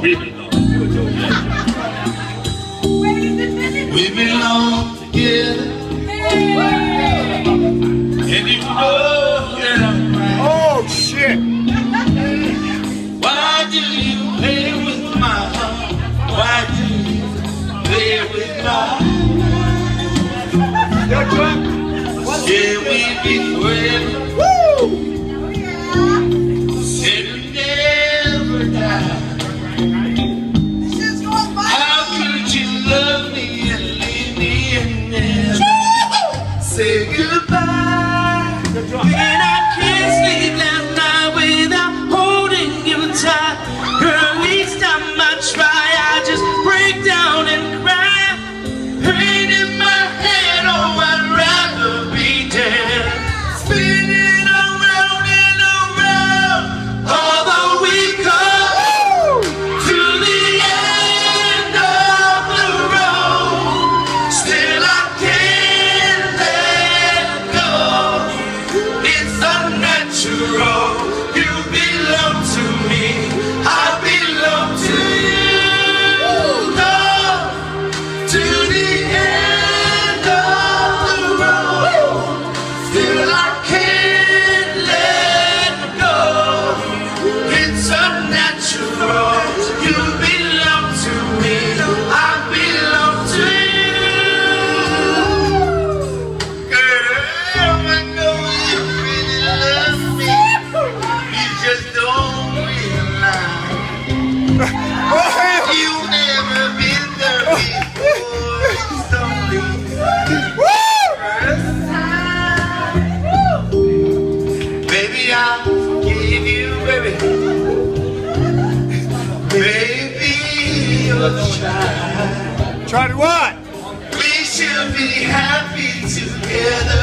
We belong. We belong together. And you know that I'm right. Oh, shit. Why do you play with my heart? Why do you play with my heart? Shall we be forever? And never die. How could you love me and leave me and never say goodbye? And I can't sleep last night without holding you tight. Girl, each time I try, I just break down and cry. Pain in my head, oh, I'd rather be dead. Spinning around and around, although we come to the end of the road, still I can't let go. It's unnatural. You belong to me, I belong to you. Go to the end of the road, still I can't let go. It's unnatural. You belong to me, I belong to you. Girl, I know you really love me. You just don't realize. You've never been there before. It's only first time. Baby, I forgive you, baby. Baby, you're trying. Try to what? We should be happy together.